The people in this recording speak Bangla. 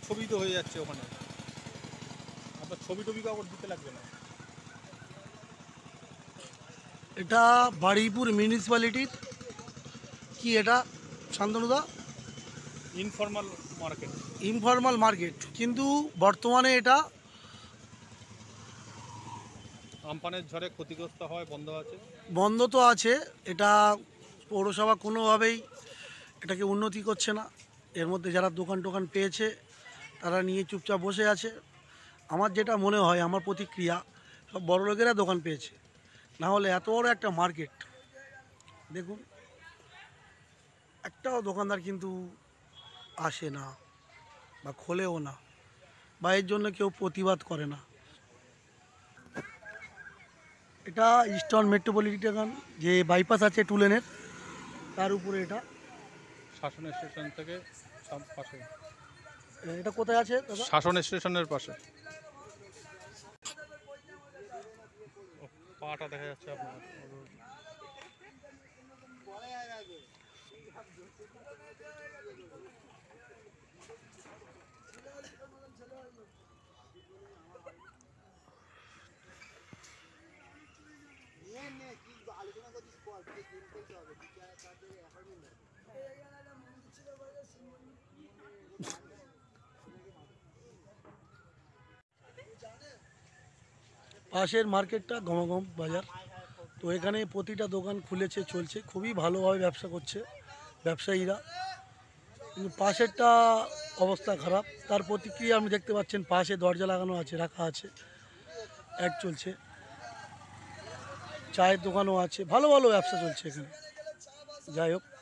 ছবি তো হয়ে যাচ্ছে ওখানে, আপনার ছবি টবি কাগজ দিতে লাগবে না। এটা বারুইপুর মিউনিসিপ্যালিটির কি এটা শান্তনুদা? Informal market. ইনফর্মাল মার্কেট, কিন্তু বর্তমানে এটা আমপানের ঝড়ে ক্ষতিগ্রস্ত হয়, বন্ধ আছে। বন্ধ তো আছে। এটা পৌরসভা কোনোভাবেই এটাকে উন্নতি করছে না। এর মধ্যে যারা দোকান টোকান পেয়েছে তারা নিয়ে চুপচাপ বসে আছে। আমার যেটা মনে হয়, আমার প্রতিক্রিয়া, সব বড় লোকেরা দোকান পেয়েছে, না হলে এত বড় একটা মার্কেট দেখুন, একটাও দোকানদার কিন্তু আসে না বা খোলেও না, বা এর জন্য কেউ প্রতিবাদ করে না। এটা ইস্টার্ন মেট্রোপলিটন যে বাইপাস আছে টুলেনের, তার উপরে এটা। শাসন স্টেশন থেকে পাশে। এটা কোথায় আছে দাদা? শাসন স্টেশনের পাশে। পাটা দেখা যাচ্ছে আপনার। পাশের মার্কেটটা গমাগম বাজার, তো এখানে প্রতিটা দোকান খুলেছে, চলছে, খুবই ভালোভাবে ব্যবসা করছে ব্যবসায়ীরা, কিন্তু পাশেরটা অবস্থা খারাপ। তার প্রতিক্রিয়া আপনি দেখতে পাচ্ছেন, পাশে দরজা লাগানো আছে, রাখা আছে, অ্যাড চলছে, চায়ের দোকানও আছে, ভালো ভালো ব্যবসা চলছে এখানে। যাই হোক,